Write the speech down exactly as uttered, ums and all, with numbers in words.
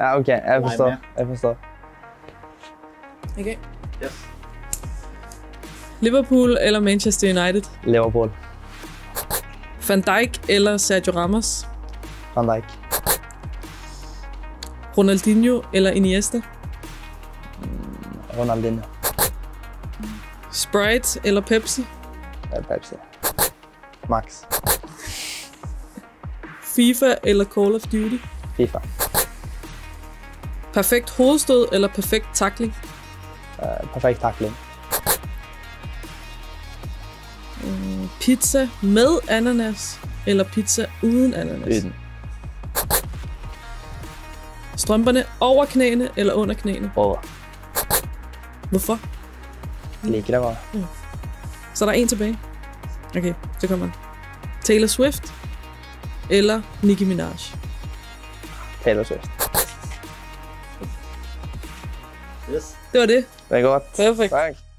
Ja, okay. Jeg forstår. Jeg forstår. Okay. Yes. Liverpool eller Manchester United? Liverpool. Van Dijk eller Sergio Ramos? Van Dijk. Ronaldinho eller Iniesta? Ronaldinho. Sprite eller Pepsi? Pepsi. Max. FIFA eller Call of Duty? FIFA. Perfekt hovedstød eller perfekt tackling? Uh, perfekt tackling. Mm, pizza med ananas eller pizza uden ananas? Uden. Strømperne over knæene eller under knæene? Over. Hvorfor? Liker det bare. Mm. Så der er en tilbage. Okay, så kommer den. Taylor Swift eller Nicki Minaj? Taylor Swift. Yes. Det var det. Det er godt. Perfekt. Tak.